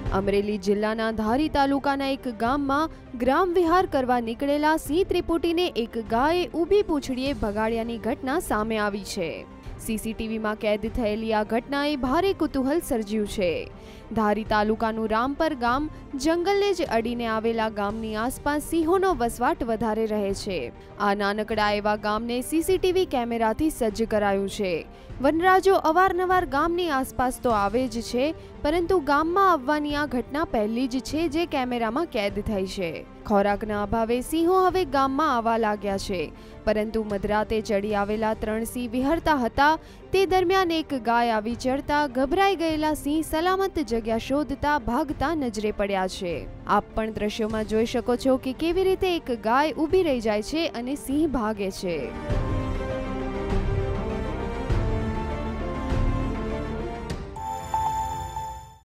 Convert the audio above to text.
અમરેલી જિલ્લાના ધારી તાલુકાના એક ગામમાં ગ્રામ વિહાર કરવા નીકળેલા સિંહ ત્રિપુટીને એક ગાયે ઊભી પૂંછડીએ ભગાડ્યાની ઘટના સામે આવી છે। સીસીટીવીમાં કેદ થયેલી આ ઘટનાએ ભારે કુતૂહલ સર્જ્યું છે। ધારી તાલુકાનું રામપર ગામ જંગલને જ અડીને આવેલા ગામની આસપાસ સિંહોનો વસવાટ વધારે રહે છે। આ નાનકડા એવા ગામને સીસીટીવી કેમેરાથી સજ્જ કરાયું છે। વનરાજો અવારનવાર ગામની આસપાસ તો આવે જ છે, પરંતુ ગામમાં આવવાની આ ઘટના પહેલી જ છે જે કેમેરામાં કેદ થઈ છે। ખોરાકના અભાવે સિંહો હવે ગામમાં આવવા લાગ્યા છે, પરંતુ મધરાતે ચડી આવેલા 3 સિંહ વિહરતા હતા તે દરમિયાન એક ગાય આવી ચડતા ગભરાઈ ગયેલા સિંહ સલામત જગ્યા શોધતા ભાગતા નજરે પડ્યા છે। આપ પણ દ્રશ્યોમાં જોઈ શકો છો કે કેવી રીતે એક ગાય ઊભી રહી જાય છે અને સિંહ ભાગે છે।